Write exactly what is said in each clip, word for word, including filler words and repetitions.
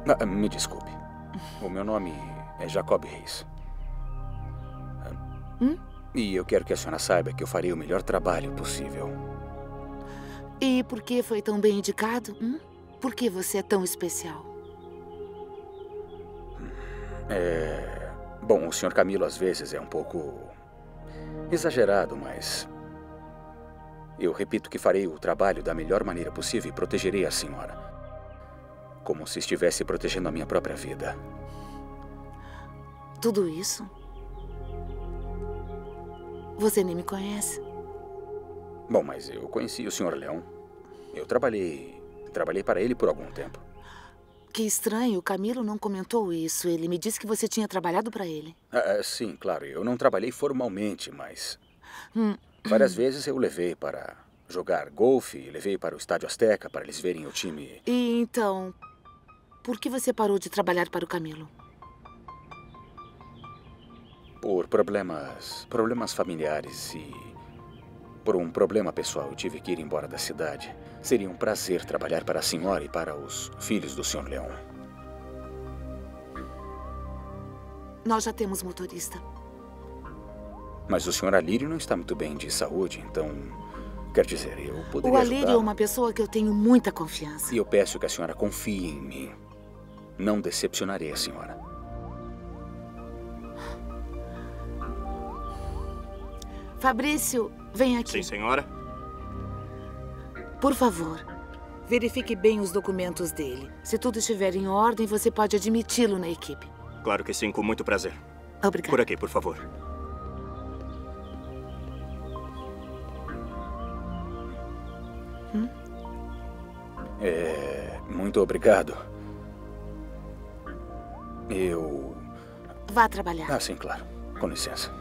Ah, me desculpe. O meu nome é Jacob Reis. Hum? E eu quero que a senhora saiba que eu farei o melhor trabalho possível. E por que foi tão bem indicado? Hum? Por que você é tão especial? É... Bom, o senhor Camilo às vezes é um pouco exagerado, mas eu repito que farei o trabalho da melhor maneira possível e protegerei a senhora. Como se estivesse protegendo a minha própria vida. Tudo isso? Você nem me conhece? Bom, mas eu conheci o senhor Leão. Eu trabalhei... Trabalhei para ele por algum tempo. Que estranho, o Camilo não comentou isso. Ele me disse que você tinha trabalhado para ele. Ah, sim, claro. Eu não trabalhei formalmente, mas... Hum. Várias vezes eu levei para jogar golfe, levei para o Estádio Azteca para eles verem o time. E então, por que você parou de trabalhar para o Camilo? Por problemas... problemas familiares e... por um problema pessoal, eu tive que ir embora da cidade. Seria um prazer trabalhar para a senhora e para os filhos do senhor Leão. Nós já temos motorista. Mas o senhor Alírio não está muito bem de saúde, então... Quer dizer, eu poderia O Alírio é ajudá-lo. uma pessoa que eu tenho muita confiança. E eu peço que a senhora confie em mim. Não decepcionarei a senhora. Fabrício, vem aqui. Sim, senhora. Por favor, verifique bem os documentos dele. Se tudo estiver em ordem, você pode admiti-lo na equipe. Claro que sim, com muito prazer. Obrigada. Por aqui, por favor. Hum? É... Muito obrigado. Eu... Vá trabalhar. Ah, sim, claro. Com licença.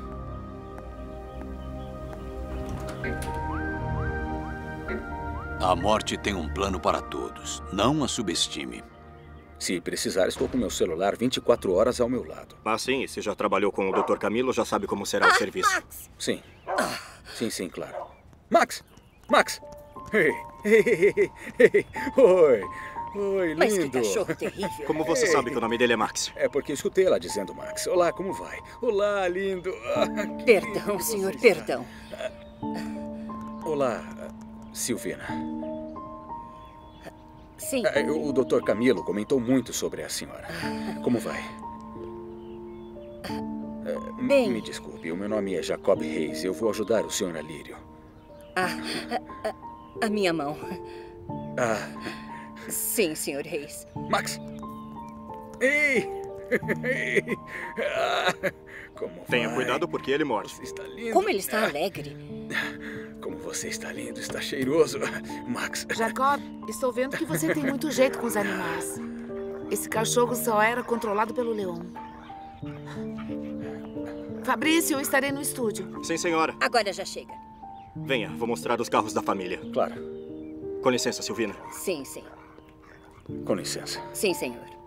A morte tem um plano para todos. Não a subestime. Se precisar, estou com meu celular vinte e quatro horas ao meu lado. Ah, sim. E se já trabalhou com o doutor Camilo, já sabe como será o serviço. Max! Sim. Sim, sim, claro. Max! Max! Ei, ei, ei, ei. Oi! Oi, lindo! Mas que cachorro terrível. Como você Ei. sabe que o nome dele é Max? É porque escutei ela dizendo Max. Olá, como vai? Olá, lindo! Ah, que Perdão, lindo você senhor, está. perdão. Olá, Silvina. Sim. Ah, O doutor Camilo comentou muito sobre a senhora. Como vai? Ah, m- Bem. Me desculpe, o meu nome é Jacob Reis. Eu vou ajudar o senhor Alírio. Ah, a, a- a minha mão. Ah, Sim, senhor Reis. Max! Ei! Ei! Ah, como Tenha vai? cuidado porque ele morde. Você está lindo. Como ele está alegre. Como você está lindo, está cheiroso. Max. Jacob, estou vendo que você tem muito jeito com os animais. Esse cachorro só era controlado pelo leão. Fabrício, eu estarei no estúdio. Sim, senhora. Agora já chega. Venha, vou mostrar os carros da família. Claro. Com licença, Silvina. Sim, sim. Com licença. Sim, senhor.